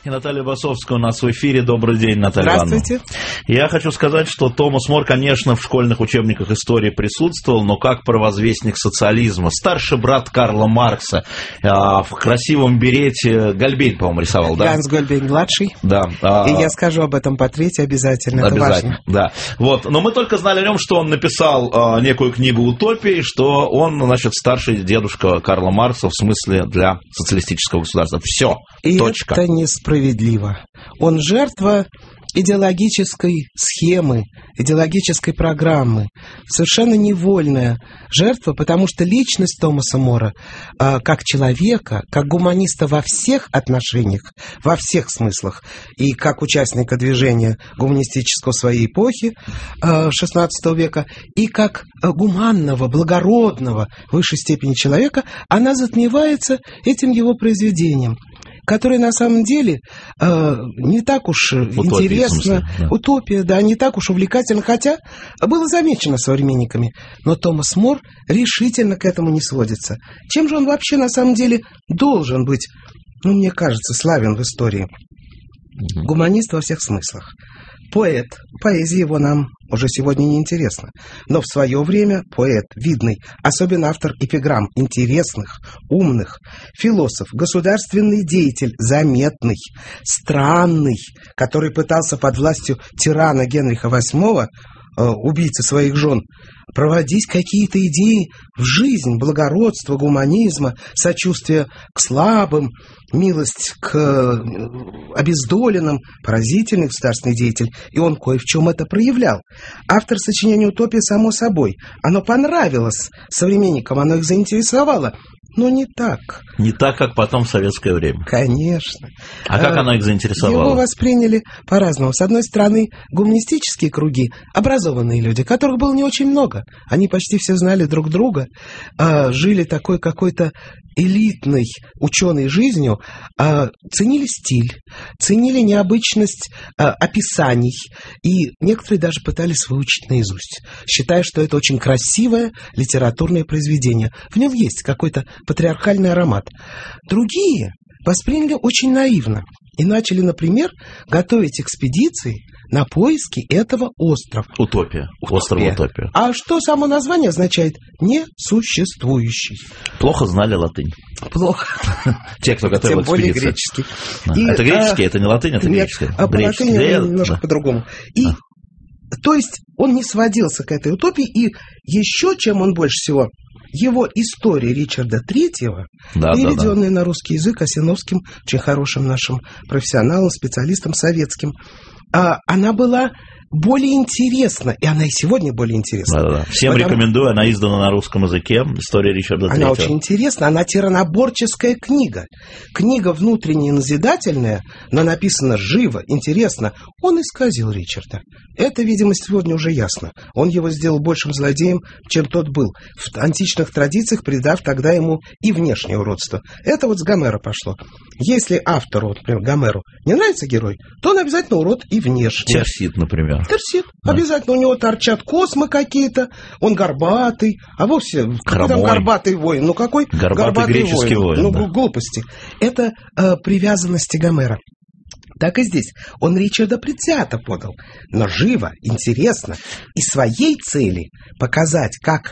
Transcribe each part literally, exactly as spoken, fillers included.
и Наталья Басовская у нас в эфире. Добрый день, Наталья Ивановна. Здравствуйте. Я хочу сказать, что Томас Мор, конечно, в школьных учебниках истории присутствовал, но как провозвестник социализма. Старший брат Карла Маркса, а, в красивом берете Гольбейн, по-моему, рисовал, да? Ганс Гольбейн-младший. Да. А... И я скажу об этом по третьей обязательно, обязательно, это важно. Да. Вот. Но мы только знали о нем, что он написал а, некую книгу «Утопии», что он, значит, старший дедушка Карла Маркса в смысле для социалистического государства. Все. И Точка. это несправедливо. Он жертва идеологической схемы, идеологической программы. Совершенно невольная жертва, потому что личность Томаса Мора, э, как человека, как гуманиста во всех отношениях, во всех смыслах, и как участника движения гуманистического своей эпохи э, шестнадцатого века, и как э, гуманного, благородного в высшей степени человека, она затмевается этим его произведением, которое на самом деле э, не так уж Утопия, интересно, да. утопия, да, не так уж увлекательно, хотя было замечено современниками, но Томас Мор решительно к этому не сводится. Чем же он вообще на самом деле должен быть, ну, мне кажется, славен в истории? Mm-hmm. Гуманист во всех смыслах. Поэт. Поэзия его нам уже сегодня не интересна. Но в свое время поэт, видный, особенно автор эпиграмм, интересных, умных, философ, государственный деятель, заметный, странный, который пытался под властью тирана Генриха восьмого, э, убийцы своих жен, проводить какие-то идеи в жизнь, благородство, гуманизма, сочувствие к слабым, милость к обездоленным, поразительный государственный деятель, и он кое в чем это проявлял. Автор сочинения «Утопия», само собой, оно понравилось современникам, оно их заинтересовало, но не так. Не так, как потом в советское время. Конечно. А как оно их заинтересовало? Его восприняли по-разному. С одной стороны, гуманистические круги, образованные люди, которых было не очень много. Они почти все знали друг друга, жили такой какой-то элитной ученой жизнью, ценили стиль, ценили необычность описаний, и некоторые даже пытались выучить наизусть, считая, что это очень красивое литературное произведение. В нем есть какой-то патриархальный аромат. Другие восприняли очень наивно и начали, например, готовить экспедиции на поиски этого острова. Утопия. Утопия. Остров Утопия. А что само название означает? Несуществующий. Плохо знали латынь. Плохо. Те, кто готовил Тем более экспедиции. греческий. Да. И, это греческий, а, это не латынь, это нет, греческий. А по латыни немножко да. по-другому. И, да. То есть он не сводился к этой утопии, и еще чем он больше всего... Его история Ричарда Третьего, да, переведенная да, да. на русский язык Осиновским, очень хорошим нашим профессионалом, специалистом советским, она была более интересна, и она и сегодня более интересна. Да, да, да. Всем Потому... рекомендую, она издана на русском языке, история Ричарда Третьего. Она очень интересна, она тираноборческая книга. Книга внутренне назидательная, но написана живо, интересно. Он исказил Ричарда. Это, видимо, сегодня уже ясно. Он его сделал большим злодеем, чем тот был, в античных традициях придав тогда ему и внешнее уродство. Это вот с Гомера пошло. Если автору, например, Гомеру, не нравится герой, то он обязательно урод и внешне. Терсит, например. Терсит. Да. Обязательно у него торчат космы какие-то, он горбатый, а вовсе какой там горбатый воин? Ну какой горбатый, горбатый греческий воин? воин? Ну да. глупости. Это э, привязанности Гомера. Так и здесь. Он Ричарда предвзято подал, но живо, интересно. И своей цели показать, как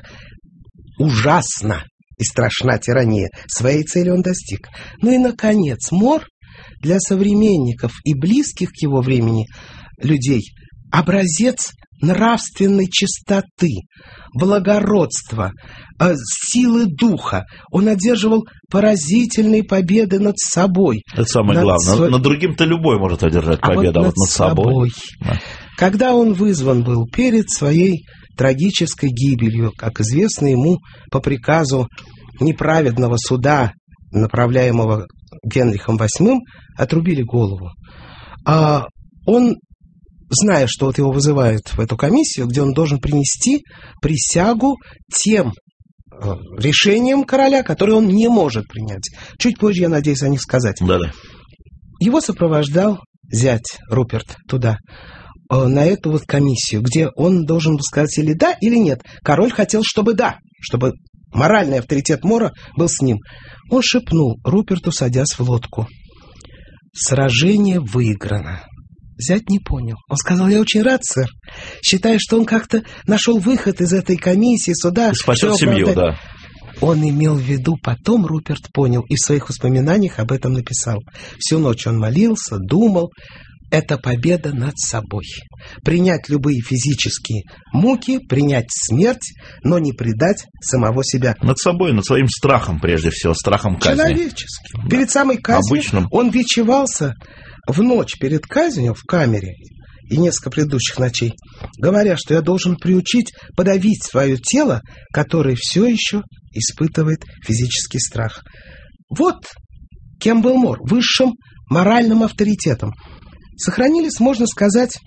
ужасно и страшна тирания, своей цели он достиг. Ну и, наконец, Мор для современников и близких к его времени людей образец нравственной чистоты, благородства, э, силы духа. Он одерживал поразительные победы над собой. Это самое над главное. сво... Над другим-то любой может одержать а победу, вот а вот над собой. собой. Да. Когда он вызван был перед своей трагической гибелью, как известно ему по приказу неправедного суда, направляемого Генрихом восьмым, отрубили голову. А он, зная, что вот его вызывают в эту комиссию, где он должен принести присягу тем э, решениям короля, которые он не может принять. Чуть позже, я надеюсь, о них сказать. Да-да. Его сопровождал зять Руперт туда, э, на эту вот комиссию, где он должен был сказать или да, или нет. Король хотел, чтобы да, чтобы моральный авторитет Мора был с ним. Он шепнул Руперту, садясь в лодку: Сражение выиграно. Зять не понял. Он сказал: я очень рад, сэр. Считая, что он как-то нашел выход из этой комиссии, суда. Спасет семью, да. Он имел в виду, потом Руперт понял и в своих воспоминаниях об этом написал. Всю ночь он молился, думал. Это победа над собой. Принять любые физические муки, принять смерть, но не предать самого себя. Над собой, над своим страхом, прежде всего, страхом казни. Человеческим. Да. Перед самой казнью Обычным. Он бичевался в ночь перед казнью в камере и несколько предыдущих ночей, говоря, что я должен приучить подавить свое тело, которое все еще испытывает физический страх. Вот кем был Мор, высшим моральным авторитетом. Сохранились, можно сказать,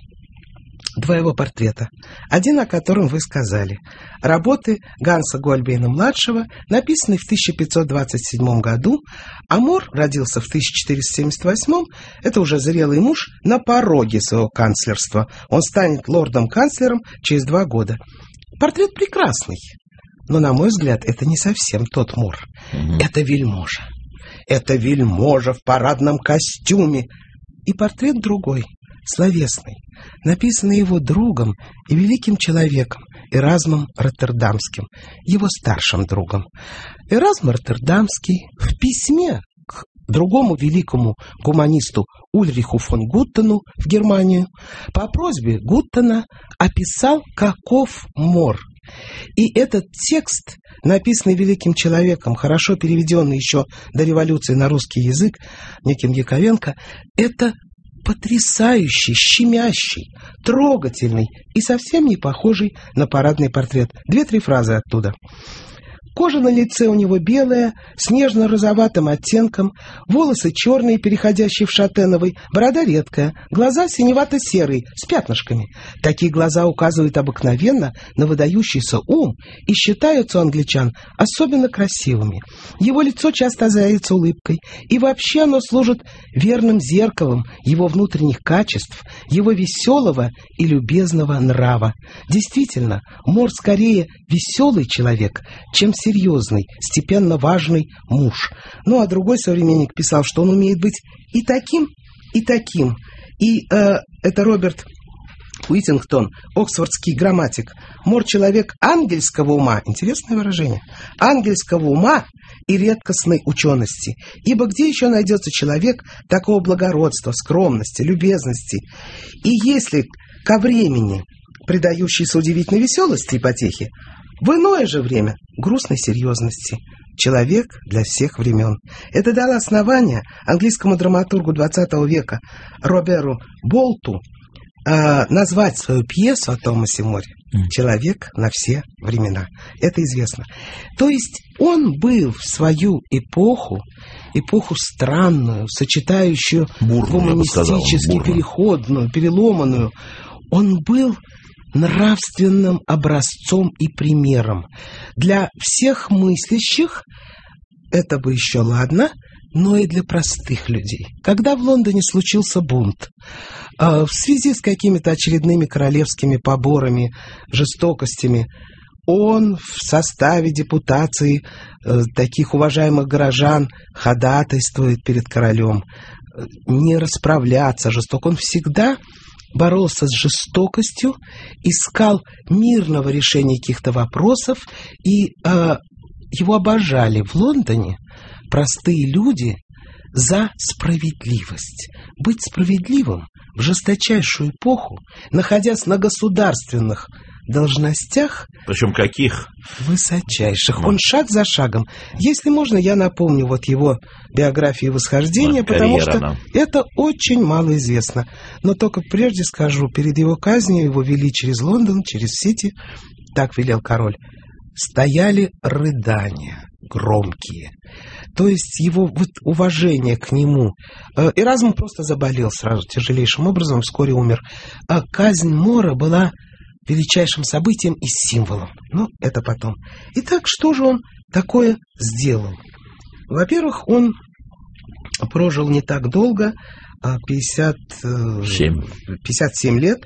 два его портрета. Один, о котором вы сказали. Работы Ганса Гольбейна-младшего, написанные в тысяча пятьсот двадцать седьмом году, а Мор родился в тысяча четыреста семьдесят восьмом, это уже зрелый муж, на пороге своего канцлерства. Он станет лордом-канцлером через два года. Портрет прекрасный, но, на мой взгляд, это не совсем тот Мор. Угу. Это вельможа. Это вельможа в парадном костюме. И портрет другой, словесный, написанный его другом и великим человеком Эразмом Роттердамским, его старшим другом. Эразм Роттердамский в письме к другому великому гуманисту Ульриху фон Гуттену в Германию по просьбе Гуттена описал, каков Мор. И этот текст, написанный великим человеком, хорошо переведенный еще до революции на русский язык, неким Яковенко, это потрясающий, щемящий, трогательный и совсем не похожий на парадный портрет. Две-три фразы оттуда. Кожа на лице у него белая, с нежно-розоватым оттенком, волосы черные, переходящие в шатеновый, борода редкая, глаза синевато-серые, с пятнышками. Такие глаза указывают обыкновенно на выдающийся ум и считаются у англичан особенно красивыми. Его лицо часто озаряется улыбкой, и вообще оно служит верным зеркалом его внутренних качеств, его веселого и любезного нрава. Действительно, Мор скорее веселый человек, чем серьезный, степенно важный муж. Ну, а другой современник писал, что он умеет быть и таким, и таким. И э, это Роберт Уиттингтон, оксфордский грамматик. Мор человек ангельского ума, интересное выражение, ангельского ума и редкостной учености. Ибо где еще найдется человек такого благородства, скромности, любезности? И если ко времени, предающийся удивительной веселости и потехе, в иное же время грустной серьезности. Человек для всех времен. Это дало основание английскому драматургу двадцатого века Роберу Болту э, назвать свою пьесу о Томасе Море «Человек на все времена». Это известно. То есть он был в свою эпоху, эпоху странную, сочетающую гуманистически переходную, переломанную, он был нравственным образцом и примером. Для всех мыслящих это бы еще ладно, но и для простых людей. Когда в Лондоне случился бунт, э, в связи с какими-то очередными королевскими поборами, жестокостями, он в составе депутации э, таких уважаемых горожан ходатайствует перед королем э, не расправляться жестоко. Он всегда боролся с жестокостью, искал мирного решения каких-то вопросов, и э, его обожали в Лондоне простые люди за справедливость. Быть справедливым в жесточайшую эпоху, находясь на государственных должностях, причем каких? Высочайших. Он шаг за шагом. Если можно, я напомню вот его биографию восхождения, ну, потому что да. Это очень мало известно. Но только прежде скажу, перед его казнью его вели через Лондон, через Сити, так велел король. Стояли рыдания громкие. То есть его вот уважение к нему. Эразм просто заболел сразу тяжелейшим образом, вскоре умер. А казнь Мора была величайшим событием и символом. Но это потом. Итак, что же он такое сделал? Во-первых, он прожил не так долго, пятьдесят семь, пятьдесят семь лет,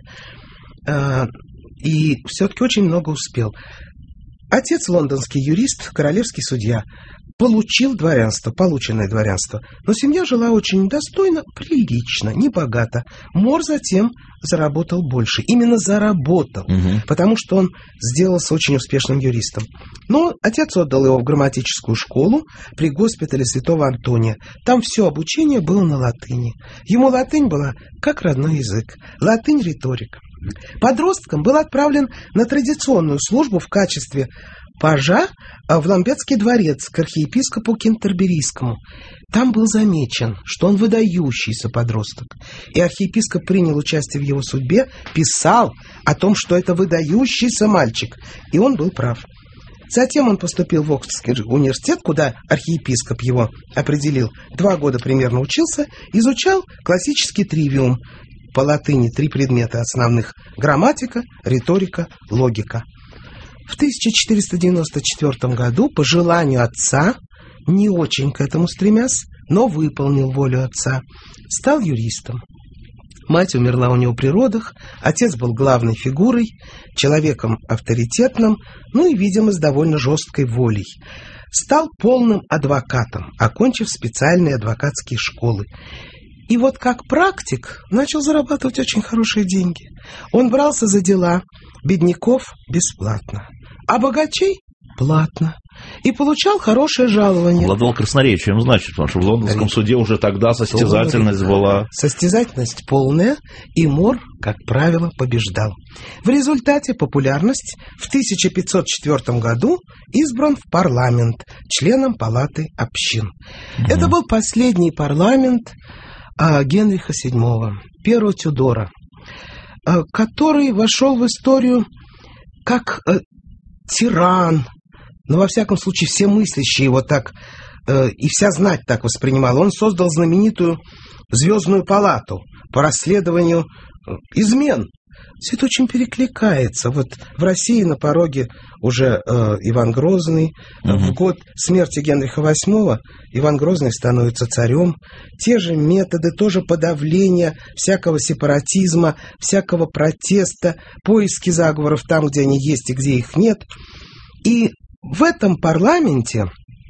и все-таки очень много успел. Отец лондонский юрист, королевский судья. получил дворянство, полученное дворянство. Но семья жила очень достойно, прилично, небогато. Мор затем заработал больше. Именно заработал, угу. потому что он сделался очень успешным юристом. Но отец отдал его в грамматическую школу при госпитале Святого Антония. Там все обучение было на латыни. Ему латынь была как родной язык. Латынь — риторика. Подростком был отправлен на традиционную службу в качестве пажа в Ламбетский дворец к архиепископу Кентерберийскому. Там был замечен, что он выдающийся подросток. И архиепископ принял участие в его судьбе, писал о том, что это выдающийся мальчик. И он был прав. Затем он поступил в Оксфордский университет, куда архиепископ его определил. Два года примерно учился, изучал классический тривиум. По латыни три предмета основных: грамматика, риторика, логика. В тысяча четыреста девяносто четвёртом году, по желанию отца, не очень к этому стремясь, но выполнил волю отца, стал юристом. Мать умерла у него при родах, отец был главной фигурой, человеком авторитетным, ну и, видимо, с довольно жесткой волей. Стал полным адвокатом, окончив специальные адвокатские школы. И вот как практик начал зарабатывать очень хорошие деньги. Он брался за дела бедняков бесплатно, а богачей платно. И получал хорошее жалование. Обладал красноречием, значит, потому что в лондонском суде уже тогда состязательность была. Состязательность полная, и Мор, как правило, побеждал. В результате популярность в тысяча пятьсот четвёртом году избран в парламент членом Палаты общин. Угу. Это был последний парламент а, Генриха седьмого, первого Тюдора, а, который вошел в историю как а, тиран. Но, во всяком случае, все мыслящие его так, э, и вся знать так воспринимала. Он создал знаменитую Звездную палату по расследованию э, измен. Все это очень перекликается. Вот в России на пороге уже э, Иван Грозный. Угу. В год смерти Генриха восьмого Иван Грозный становится царем. Те же методы, тоже подавление всякого сепаратизма, всякого протеста, поиски заговоров там, где они есть и где их нет. И в этом парламенте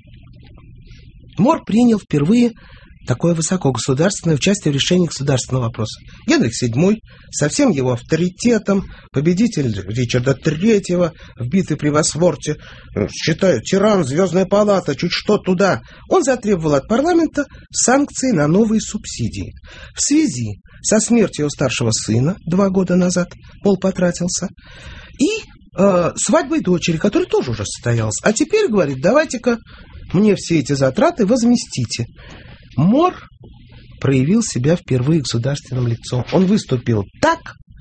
Мор принял впервые такое высокогосударственное участие в решении государственного вопроса. Генрих седьмой со всем его авторитетом, победитель Ричарда третьего в битве при Босворте, считаю, тиран, Звездная палата, чуть что туда. Он затребовал от парламента санкции на новые субсидии. В связи со смертью его старшего сына два года назад, Пол потратился, и свадьбой дочери, которая тоже уже состоялась. А теперь, говорит, давайте-ка мне все эти затраты возместите. Мор проявил себя впервые государственным лицом. Он выступил так,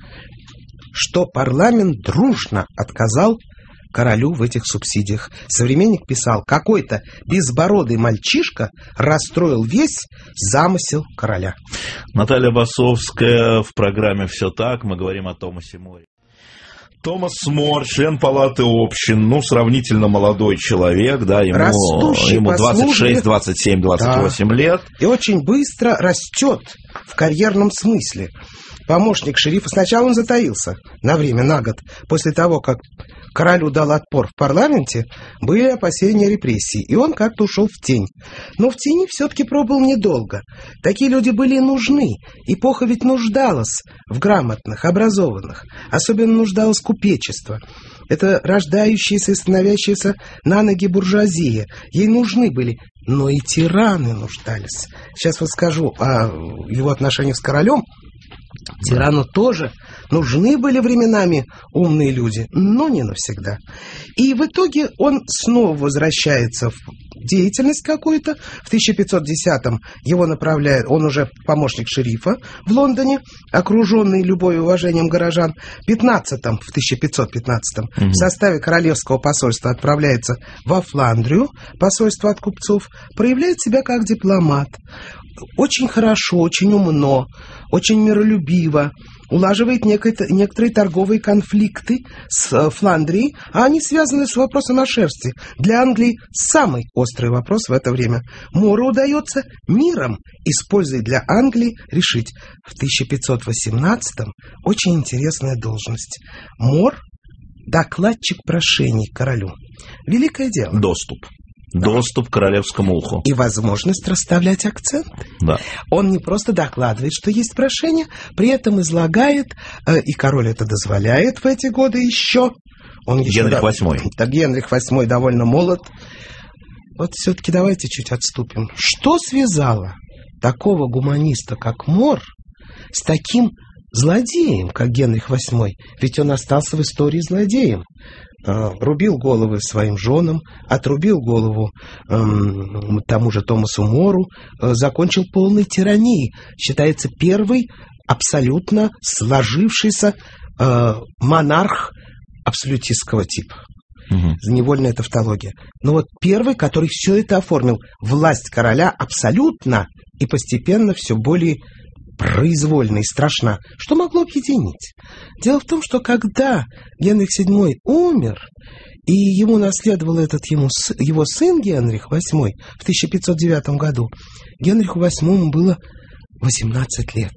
что парламент дружно отказал королю в этих субсидиях. Современник писал: какой-то безбородый мальчишка расстроил весь замысел короля. Наталья Басовская в программе «Все так». Мы говорим о Томасе Море. Томас Мор, член Палаты общин, ну, сравнительно молодой человек, да, ему, ему двадцать шесть, двадцать семь, двадцать восемь да. лет. И очень быстро растет в карьерном смысле. Помощник шерифа, сначала он затаился на время, на год, после того, как королю дал отпор в парламенте, были опасения репрессий, и он как-то ушел в тень. Но в тени все-таки пробыл недолго. Такие люди были нужны. Эпоха ведь нуждалась в грамотных, образованных. Особенно нуждалось купечество. Это рождающаяся и становящаяся на ноги буржуазия. Ей нужны были, но и тираны нуждались. Сейчас вот скажу о его отношениях с королем. Тирану тоже нужны были временами умные люди, но не навсегда. И в итоге он снова возвращается в деятельность какую-то. В тысяча пятьсот десятом его направляет, он уже помощник шерифа в Лондоне, окруженный любовью и уважением горожан. В пятнадцатом, в тысяча пятьсот пятнадцатом mm-hmm. в составе королевского посольства отправляется во Фландрию, посольство от купцов, проявляет себя как дипломат. Очень хорошо, очень умно, очень миролюбиво, улаживает некое, некоторые торговые конфликты с Фландрией, а они связаны с вопросом о шерсти. Для Англии самый острый вопрос в это время. Мору удается миром, используя для Англии, решить. В тысяча пятьсот восемнадцатом очень интересная должность. Мор – докладчик прошений королю. Великое дело. Доступ. Доступ к королевскому уху. И возможность расставлять акценты. Да. Он не просто докладывает, что есть прошение, при этом излагает, э, и король это дозволяет в эти годы еще. Он еще Генрих да, восьмой. Так Генрих восьмой довольно молод. Вот все-таки давайте чуть отступим. Что связало такого гуманиста, как Мор, с таким злодеем, как Генрих восьмой? Ведь он остался в истории злодеем. Рубил головы своим женам, отрубил голову эм, тому же Томасу Мору, э, закончил полной тиранией. Считается первый абсолютно сложившийся э, монарх абсолютистского типа. Угу. Невольная тавтология. Но вот первый, который все это оформил. Власть короля абсолютно и постепенно все более произвольна и страшна, что могло объединить. Дело в том, что когда Генрих седьмой умер, и ему наследовал этот ему, его сын Генрих восьмой в тысяча пятьсот девятом году, Генриху восьмому было восемнадцать лет.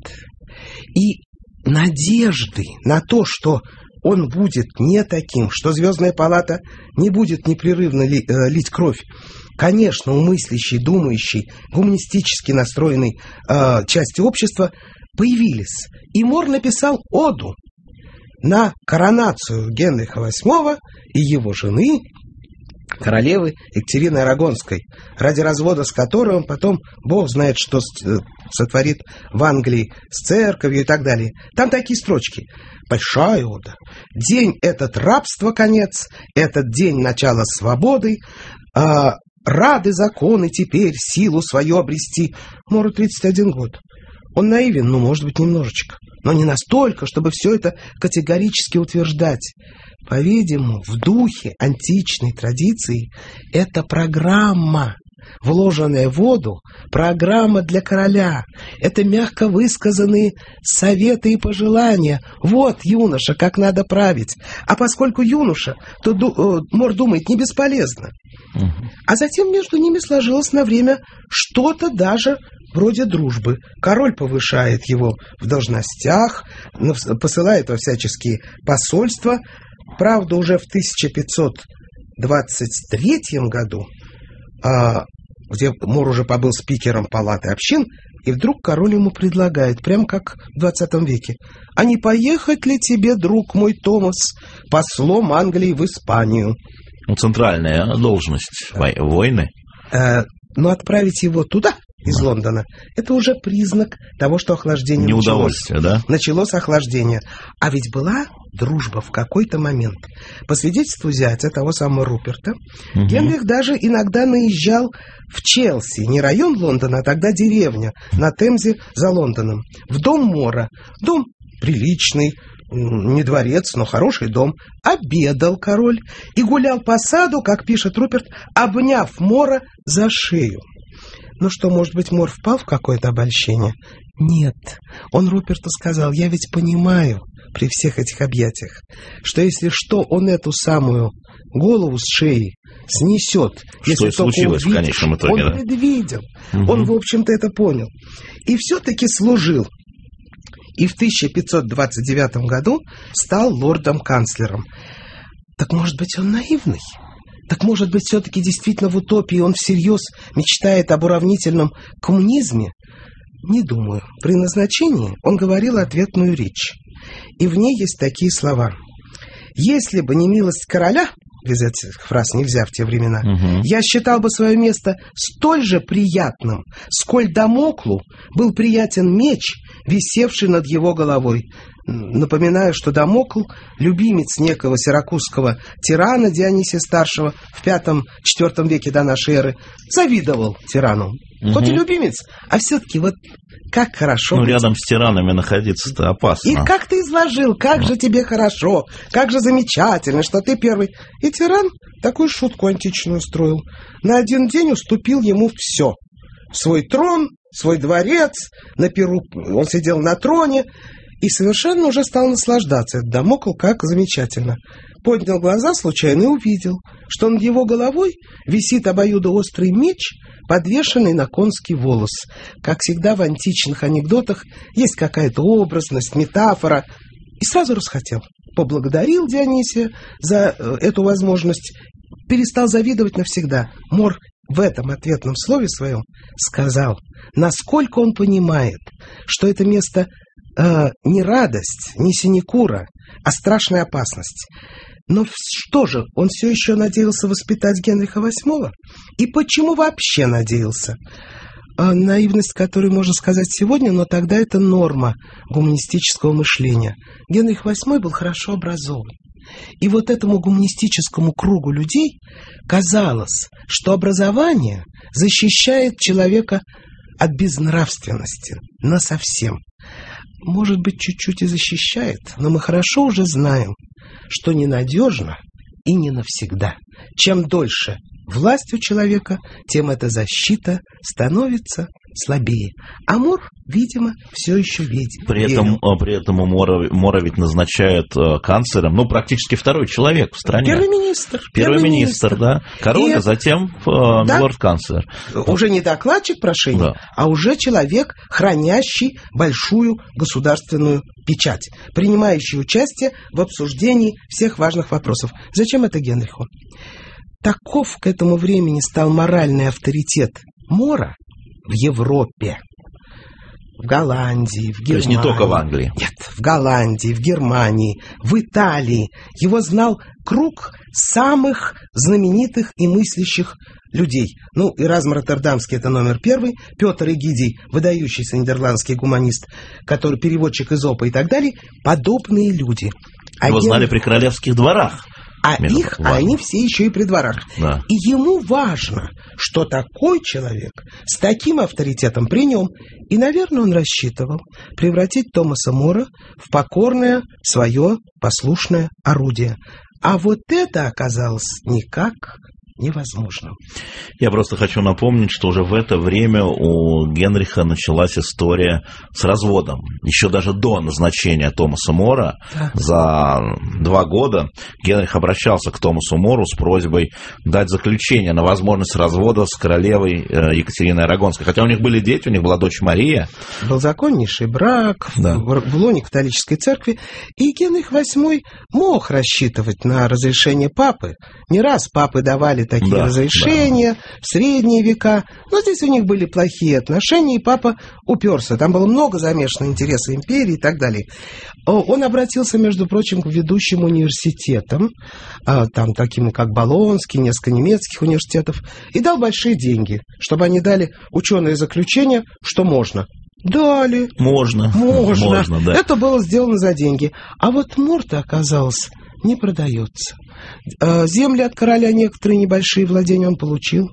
И надежды на то, что он будет не таким, что Звездная палата не будет непрерывно ли, э, лить кровь, конечно, у мыслящей, думающей, гуманистически настроенной э, части общества появились. И Мор написал оду на коронацию Генриха восьмого и его жены, королевы Екатерины Арагонской, ради развода с которой он потом, бог знает, что сотворит в Англии с церковью и так далее. Там такие строчки. Большая ода. День этот рабства конец, этот день начала свободы. А, рады законы теперь силу свою обрести. Мору тридцать один год. Он наивен, ну, может быть, немножечко, но не настолько, чтобы все это категорически утверждать. По-видимому, в духе античной традиции это программа, вложенная в воду, программа для короля. Это мягко высказанные советы и пожелания. Вот, юноша, как надо править. А поскольку юноша, то ду- Мор думает, не бесполезно. Угу. А затем между ними сложилось на время что-то даже вроде дружбы. Король повышает его в должностях, посылает во всяческие посольства. Правда, уже в тысяча пятьсот двадцать третьем году, где Мор уже побыл спикером палаты общин, и вдруг король ему предлагает, прямо как в двадцатом веке, а не поехать ли тебе, друг мой Томас, послом Англии в Испанию? Ну, центральная должность войны. Но отправить его туда, из да. Лондона, это уже признак того, что охлаждение Неудовольствие, началось. да? Началось охлаждение. А ведь была дружба в какой-то момент. По свидетельству зятя, того самого Руперта, угу. Генрих даже иногда наезжал в Челси, не район Лондона, а тогда деревня, на Темзе за Лондоном, в дом Мора. Дом приличный, не дворец, но хороший дом. Обедал король и гулял по саду, как пишет Руперт, обняв Мора за шею. Ну что, может быть, Мор впал в какое-то обольщение? Нет. Он Руперту сказал, я ведь понимаю при всех этих объятиях, что если что, он эту самую голову с шеи снесет. Что если и случилось увидишь, в конечном итоге. Он да? предвидел. Угу. Он, в общем-то, это понял. И все-таки служил. И в тысяча пятьсот двадцать девятом году стал лордом-канцлером. Так, может быть, он наивный? Так, может быть, все-таки действительно в утопии он всерьез мечтает об уравнительном коммунизме? Не думаю. При назначении он говорил ответную речь. И в ней есть такие слова. «Если бы не милость короля...» Без этих фраз нельзя в те времена. Угу. «Я считал бы свое место столь же приятным, сколь Дамоклу был приятен меч, висевший над его головой». Напоминаю, что Дамокл, любимец некого сиракузского тирана Дионисия Старшего в пятом-четвертом веке до нашей эры, завидовал тирану. Угу. Хоть и любимец, а все-таки вот как хорошо. Ну, быть. Рядом с тиранами находиться-то опасно. И как ты изложил, как же тебе хорошо, как же замечательно, что ты первый. И тиран такую шутку античную устроил. На один день уступил ему все. Свой трон, свой дворец, на перу он сидел на троне, и совершенно уже стал наслаждаться. Этот Дамокл как замечательно. Поднял глаза случайно и увидел, что над его головой висит обоюдоострый меч, подвешенный на конский волос. Как всегда в античных анекдотах есть какая-то образность, метафора. И сразу расхотел. Поблагодарил Дионисия за эту возможность. Перестал завидовать навсегда. Мор в этом ответном слове своем сказал, насколько он понимает, что это место э, не радость, не синекура, а страшная опасность. Но что же, он все еще надеялся воспитать Генриха восьмого? И почему вообще надеялся? А, наивность, которую можно сказать сегодня, но тогда это норма гуманистического мышления. Генрих восьмой был хорошо образован. И вот этому гуманистическому кругу людей казалось, что образование защищает человека от безнравственности насовсем. Может быть, чуть-чуть и защищает, но мы хорошо уже знаем, что ненадежно и не навсегда. Чем дольше власть у человека, тем эта защита становится слабее. А Мор, видимо, все еще видит. При этом, при этом Мора, Мора ведь назначает э, канцлером, ну, практически второй человек в стране. Первый министр. Первый, первый министр, министр, да. Король, а затем э, да, лорд-канцлер. Уже не докладчик прошений, да, а уже человек, хранящий большую государственную печать, принимающий участие в обсуждении всех важных вопросов. Зачем это Генриху? Таков к этому времени стал моральный авторитет Мора в Европе, в Голландии, в Германии. То есть не только в Англии. Нет, в Голландии, в Германии, в Италии. Его знал круг самых знаменитых и мыслящих людей. Ну, Эразм Роттердамский — это номер первый, Петр Эгидий, выдающийся нидерландский гуманист, который переводчик Эзопа и так далее. Подобные люди. А Его Ген... знали при королевских дворах. А их, а они все еще и при дворах. Да. И ему важно, что такой человек с таким авторитетом при нем. И, наверное, он рассчитывал превратить Томаса Мора в покорное свое послушное орудие. А вот это оказалось никак невозможно. Я просто хочу напомнить, что уже в это время у Генриха началась история с разводом. Еще даже до назначения Томаса Мора, да, за два года Генрих обращался к Томасу Мору с просьбой дать заключение на возможность развода с королевой Екатериной Арагонской. Хотя у них были дети, у них была дочь Мария. Был законнейший брак, да, в лоне католической церкви. И Генрих восьмой мог рассчитывать на разрешение папы. Не раз папы давали такие да, разрешения, да, в средние века. Но здесь у них были плохие отношения, и папа уперся. Там было много замешано интересов империи и так далее. Он обратился, между прочим, к ведущим университетам, там таким как Болонский, несколько немецких университетов, и дал большие деньги, чтобы они дали ученые заключения, что можно. Дали. Можно. Можно. Можно, да. Это было сделано за деньги. А вот Мор-то, оказалось, не продается. Земли от короля, некоторые небольшие владения он получил.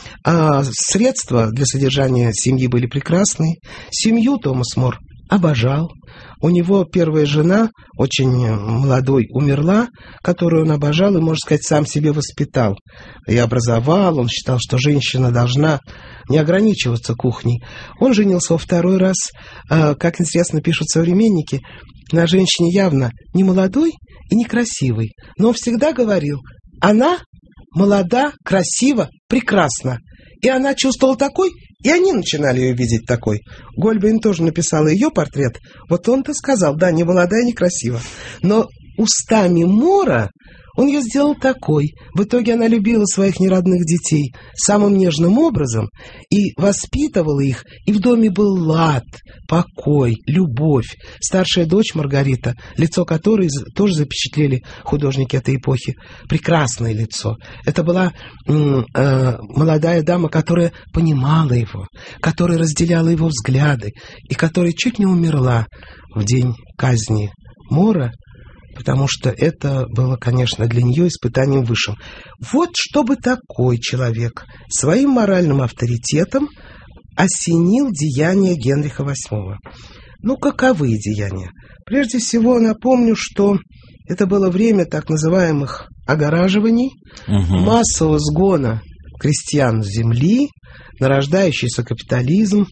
Средства для содержания семьи были прекрасные. Семью Томас Мор обожал. У него первая жена, очень молодой, умерла, которую он обожал и, можно сказать, сам себе воспитал и образовал. Он считал, что женщина должна не ограничиваться кухней. Он женился во второй раз, как интересно пишут современники, на женщине явно не молодой и некрасивой. Но он всегда говорил, она молода, красива, прекрасна. И она чувствовала такой, и они начинали ее видеть такой. Гольбейн тоже написал ее портрет. Вот он-то сказал, да, не молодая, не красива. Но устами Мора он ее сделал такой. В итоге она любила своих неродных детей самым нежным образом и воспитывала их. И в доме был лад, покой, любовь. Старшая дочь Маргарита, лицо которой тоже запечатлели художники этой эпохи, прекрасное лицо. Это была м- э, молодая дама, которая понимала его, которая разделяла его взгляды и которая чуть не умерла в день казни Мора, потому что это было, конечно, для нее испытанием высшим. Вот чтобы такой человек своим моральным авторитетом осенил деяния Генриха восьмого. Ну, каковы деяния? Прежде всего, напомню, что это было время так называемых огораживаний, угу. массового сгона крестьян с земли, нарождающийся капитализм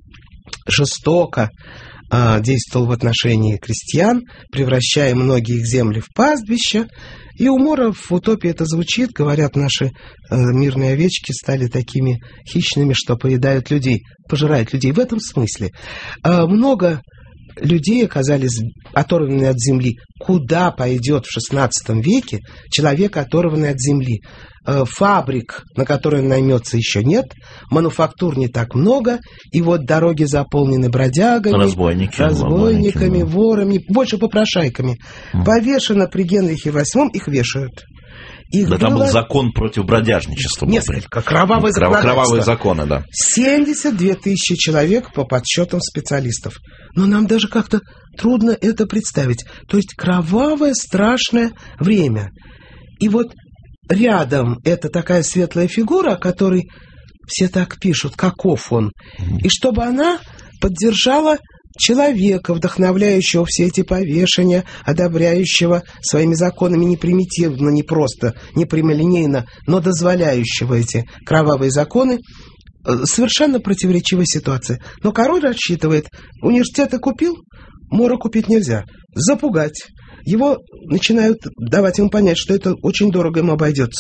жестоко действовал в отношении крестьян, превращая многие их земли в пастбища. И у Мора в утопии это звучит. Говорят, наши э, мирные овечки стали такими хищными, что поедают людей, пожирают людей. В этом смысле. Э, много людей оказались оторванными от земли. Куда пойдет в шестнадцатом веке человек, оторванный от земли? Фабрик, на которые он наймется, еще нет, мануфактур не так много, и вот дороги заполнены бродягами, Разбойники, разбойниками, ворами, больше попрошайками. Mm. Повешено при Генрихе восьмом, их вешают. Их да, было... там был закон против бродяжничества. Несколько. Кровавые, Крав... Кровавые законы, да. семьдесят две тысячи человек по подсчетам специалистов. Но нам даже как-то трудно это представить. То есть кровавое, страшное время. И вот рядом это такая светлая фигура, о которой все так пишут, каков он. Mm-hmm. И чтобы она поддержала человека, вдохновляющего все эти повешения, одобряющего своими законами не примитивно, не просто, не прямолинейно, но дозволяющего эти кровавые законы, совершенно противоречивая ситуация. Но король рассчитывает, университеты купил, Мора купить нельзя, запугать. Его начинают давать ему понять, что это очень дорого ему обойдется.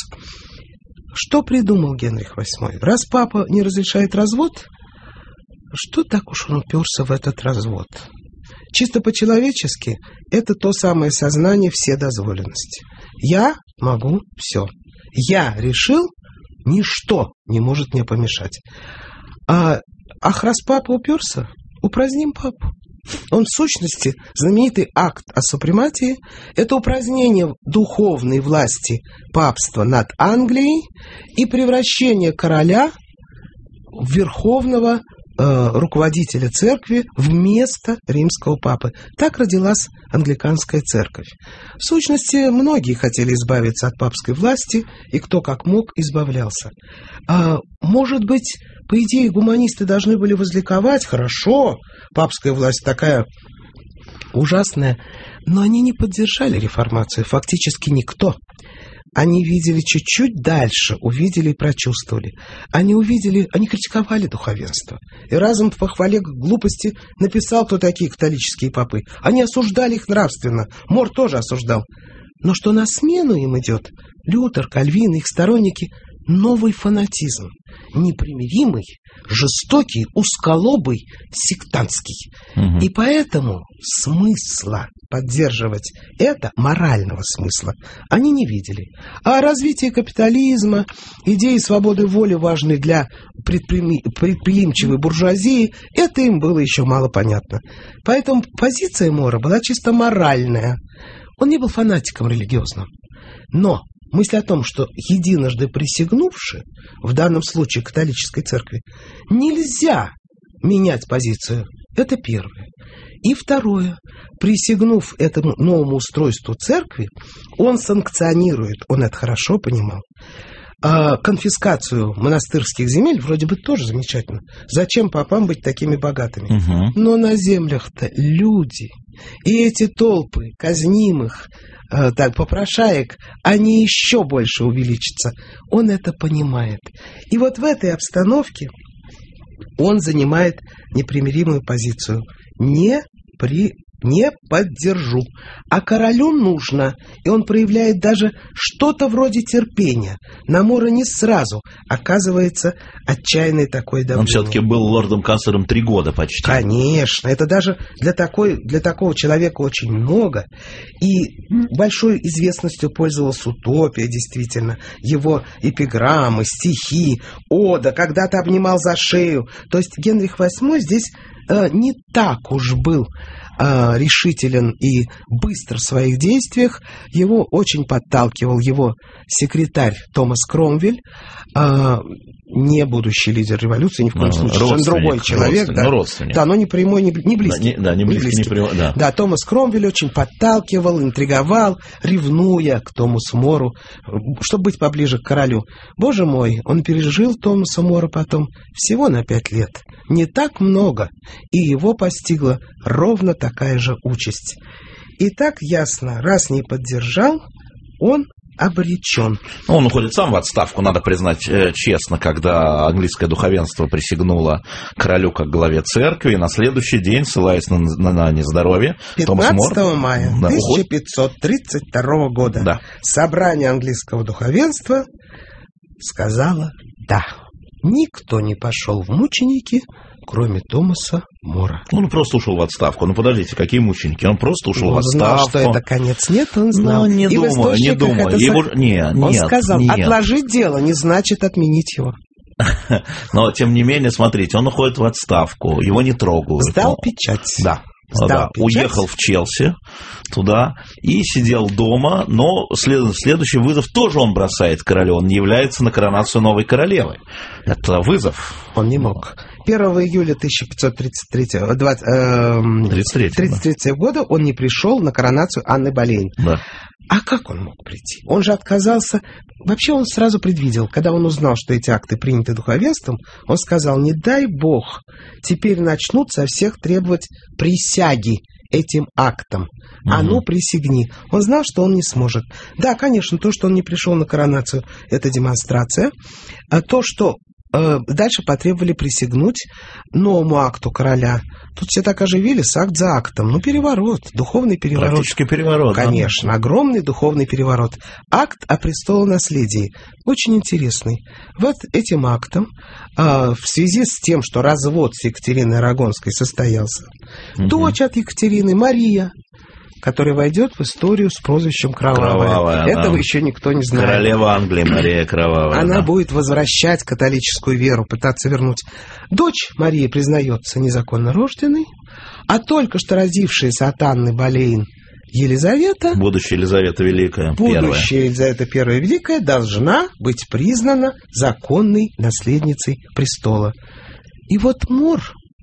Что придумал Генрих восьмой? Раз папа не разрешает развод, что так уж он уперся в этот развод? Чисто по-человечески это то самое сознание вседозволенности. Я могу все. Я решил, ничто не может мне помешать. А, ах, раз папа уперся, упраздним папу. Он в сущности, знаменитый акт о супрематии, это упразднение духовной власти папства над Англией и превращение короля в верховного э, руководителя церкви вместо римского папы. Так родилась англиканская церковь. В сущности, многие хотели избавиться от папской власти, и кто как мог избавлялся. А, может быть, по идее, гуманисты должны были возликовать, хорошо, папская власть такая ужасная, но они не поддержали реформацию, фактически никто. Они видели чуть-чуть дальше, увидели и прочувствовали. Они увидели, они критиковали духовенство. Эразм в похвале глупости написал, кто такие католические попы. Они осуждали их нравственно, Мор тоже осуждал. Но что на смену им идет, Лютер, Кальвин, их сторонники, новый фанатизм, непримиримый, жестокий, узколобый, сектантский. Угу. И поэтому смысла поддерживать это, морального смысла, они не видели. А развитие капитализма, идеи свободы воли, важные для предпри... предприимчивой буржуазии, это им было еще мало понятно. Поэтому позиция Мора была чисто моральная. Он не был фанатиком религиозным. Но мысль о том, что единожды присягнувши, в данном случае католической церкви, нельзя менять позицию, это первое. И второе, присягнув этому новому устройству церкви, он санкционирует, он это хорошо понимал, а конфискацию монастырских земель вроде бы тоже замечательно. Зачем попам быть такими богатыми? Угу. Но на землях-то люди. И эти толпы казнимых, э, так, попрошаек, они еще больше увеличатся. Он это понимает. И вот в этой обстановке он занимает непримиримую позицию. Не при... не поддержу. А королю нужно, и он проявляет даже что-то вроде терпения. На Мора не сразу оказывается отчаянное такое давление. Он все-таки был лордом-канцлером три года почти. Конечно, это даже для, такой, для такого человека очень много. И большой известностью пользовалась утопия, действительно. Его эпиграммы, стихи, ода, когда-то обнимал за шею. То есть Генрих восьмой здесь э, не так уж был решителен и быстр в своих действиях. Его очень подталкивал его секретарь Томас Кромвель, не будущий лидер революции, ни в коем случае, совершенно другой человек. Да, родственник. Да, но не прямой, не, не близкий. Да, не, да, не близкий, не близкий. Не прямой, да. Да, Томас Кромвель очень подталкивал, интриговал, ревнуя к Томасу Мору, чтобы быть поближе к королю. Боже мой, он пережил Томаса Мора потом всего на пять лет. Не так много, и его постигла ровно такая же участь. И так ясно, раз не поддержал, он обречен. Он уходит сам в отставку, надо признать честно, когда английское духовенство присягнуло королю как главе церкви, и на следующий день, ссылаясь на, на, на нездоровье, пятнадцатого мая тысяча пятьсот тридцать второго года да. собрание английского духовенства сказало «да». Никто не пошел в мученики, кроме Томаса Мора. Он просто ушел в отставку. Ну, подождите, какие мученики? Он просто ушел он в отставку. Он знал, что это конец. Нет, он знал. Ну, не И думаю, не думаю. Это... Его... Не, он нет, сказал, нет. отложить дело не значит отменить его. Но, тем не менее, смотрите, он уходит в отставку, его не трогают. Сдал печать. Да. Да, уехал в Челси туда и сидел дома, но след, следующий вызов тоже он бросает королю, он не является на коронацию новой королевы. Это вызов. Он не мог. первого июля тысяча пятьсот тридцать третьего, двадцать, э, тридцать третьего года он не пришел на коронацию Анны Болейн. Да. А как он мог прийти? Он же отказался. Вообще он сразу предвидел, когда он узнал, что эти акты приняты духовенством, он сказал, не дай бог, теперь начнут со всех требовать присяги этим актам. А ну, присягни. Он знал, что он не сможет. Да, конечно, то, что он не пришел на коронацию, это демонстрация. А то, что э, дальше потребовали присягнуть новому акту короля. Тут все так оживились, акт за актом. Ну, переворот, духовный переворот. Практически переворот. Конечно, да. Огромный духовный переворот. Акт о престолонаследии. Очень интересный. Вот этим актом, э, в связи с тем, что развод с Екатериной Арагонской состоялся, угу. дочь от Екатерины, Мария, которая войдет в историю с прозвищем Кровавая. Кровавая Этого да. еще никто не знает. Королева Англии Мария Кровавая. Она да. будет возвращать католическую веру, пытаться вернуть. Дочь Марии признается незаконно рожденной, а только что родившаяся от Анны Болейн Елизавета, будущая Елизавета Великая, будущая первая. Елизавета Первая Великая, должна быть признана законной наследницей престола. И вот Мор,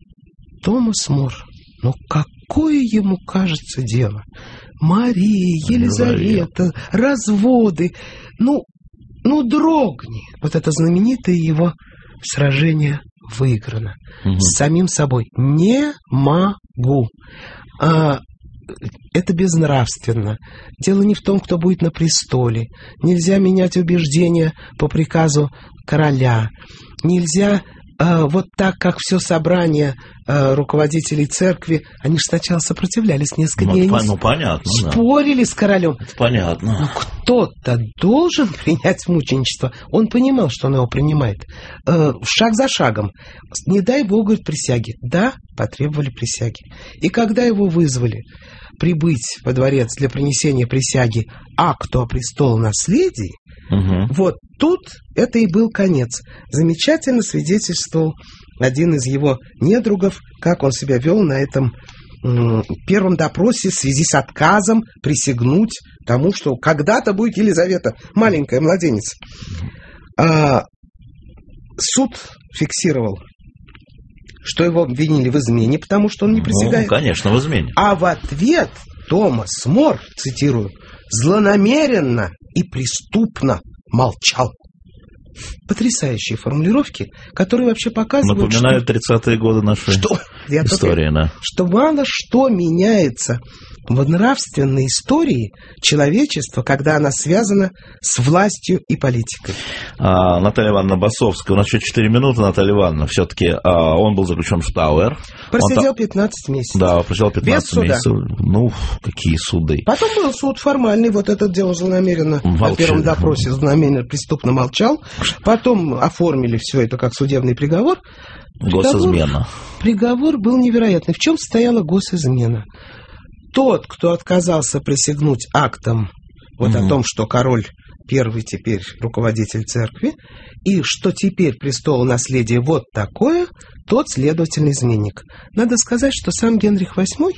Томас Мор, ну какое ему кажется дело? Мария, Елизавета, разводы. Ну, ну дрогни. Вот это знаменитое его сражение выиграно. Угу. С самим собой. Не могу. А, это безнравственно. Дело не в том, кто будет на престоле. Нельзя менять убеждения по приказу короля. Нельзя... Вот так, как все собрание э, руководителей церкви, они же сначала сопротивлялись несколько ну, дней. По, ну, понятно. Спорили да. с королем. Это понятно. Ну, кто-то должен принять мученичество. Он понимал, что он его принимает. Э, шаг за шагом. Не дай бог, говорит, присяги. Да, потребовали присяги. И когда его вызвали прибыть во дворец для принесения присяги акту о престолонаследии, угу. вот тут это и был конец. Замечательно свидетельствовал один из его недругов, как он себя вел на этом м, первом допросе в связи с отказом присягнуть тому, что когда-то будет Елизавета, маленькая младенец. А, суд фиксировал, что его обвинили в измене, потому что он не присягает. Ну, конечно, в измене. А в ответ Томас Мор, цитирую, злонамеренно и преступно молчал. Потрясающие формулировки, которые вообще показывают, напоминают что... тридцатые годы нашей что... истории. Только... Да. Что мало что меняется в нравственной истории человечества, когда она связана с властью и политикой. А, Наталья Ивановна Басовская, у нас еще четыре минуты, Наталья Ивановна, все-таки а, он был заключен в Тауэр. Просидел он... пятнадцать месяцев. Да, просидел пятнадцать Без месяцев. суда. Ну, какие суды. Потом был суд формальный, вот это дело злонамеренно, Молчали. На первом допросе злонамеренно преступно молчал. Потом оформили все это как судебный приговор. Госизмена. Приговор, приговор был невероятный. В чем состояла госизмена? Тот, кто отказался присягнуть актом вот угу. о том, что король первый теперь руководитель церкви, и что теперь престолонаследие вот такое, тот, следовательно, изменник. Надо сказать, что сам Генрих восьмой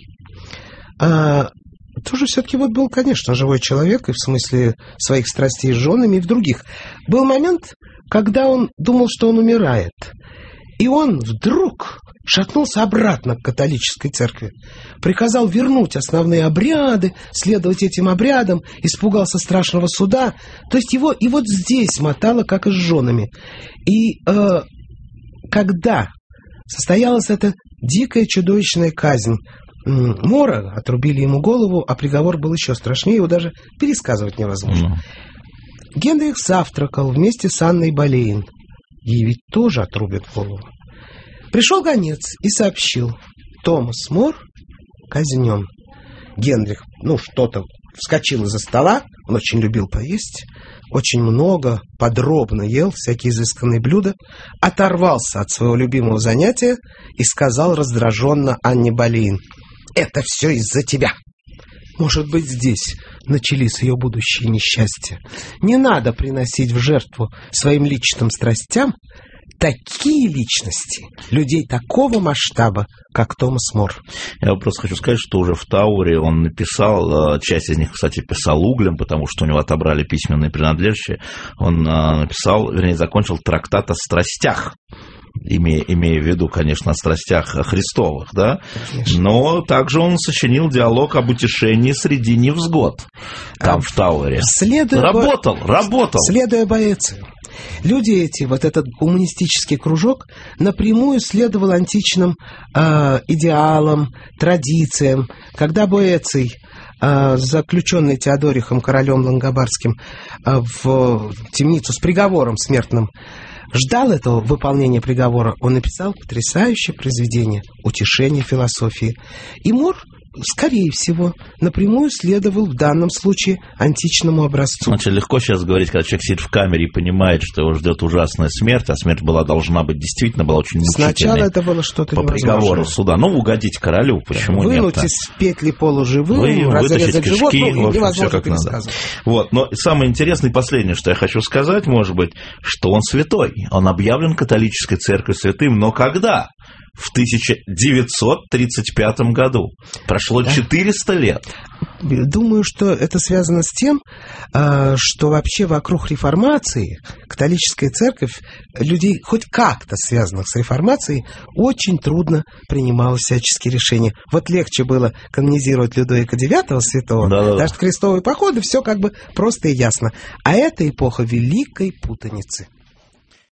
а, тоже все-таки вот был, конечно, живой человек, и в смысле своих страстей с женами, и в других. Был момент, когда он думал, что он умирает. И он вдруг шатнулся обратно к католической церкви. Приказал вернуть основные обряды, следовать этим обрядам, испугался страшного суда. То есть его и вот здесь мотало, как и с женами. И э, когда состоялась эта дикая чудовищная казнь Мора, отрубили ему голову, а приговор был еще страшнее, его даже пересказывать невозможно. Mm. Генрих завтракал вместе с Анной Болейн. Ей ведь тоже отрубят голову. Пришел гонец и сообщил: Томас Мор казнен. Генрих, ну, что-то вскочил из-за стола, Он очень любил поесть, очень много, подробно ел всякие изысканные блюда, оторвался от своего любимого занятия и сказал раздраженно Анне Болейн: «Это все из-за тебя». Может быть, здесь начались ее будущие несчастья. Не надо приносить в жертву своим личным страстям такие личности, людей такого масштаба, как Томас Мор. Я просто хочу сказать, что уже в Тауэре он написал, часть из них, кстати, писал углем, потому что у него отобрали письменные принадлежности. Он написал, вернее, закончил трактат о страстях. Имея, имея в виду, конечно, о страстях Христовых, да, конечно. Но также он сочинил диалог об утешении среди невзгод там, а, в Тауэре. Следуя работал, бо... работал. Следуя Боэцию. Люди эти, вот этот гуманистический кружок, напрямую следовал античным э, идеалам, традициям. Когда Боэций, э, заключенный Теодорихом, королем лангобардским, э, в темницу с приговором смертным, ждал этого выполнения приговора, он написал потрясающее произведение «Утешение философии». И Мор, скорее всего, напрямую следовал в данном случае античному образцу. Значит, легко сейчас говорить, когда человек сидит в камере и понимает, что его ждет ужасная смерть, а смерть была, должна быть, действительно была очень мучительной. Сначала это было что-то по невозможное. Приговору суда. Ну, угодить королю, почему Вынуть нет? Вынуть из петли полуживым, Вы, разрезать кишки, живот, ну, общем, невозможно как пересказывать. Надо. Вот. Но самое интересное и последнее, что я хочу сказать, может быть, что он святой. Он объявлен католической церковью святым, но когда? В тысяча девятьсот тридцать пятом году. Прошло да. четыреста лет. Думаю, что это связано с тем, что вообще вокруг реформации католическая церковь, людей хоть как-то связанных с реформацией, очень трудно принимала всяческие решения. Вот легче было канонизировать Людовика девятого святого, да-да-да. даже крестовые походы, все как бы просто и ясно. А это эпоха великой путаницы.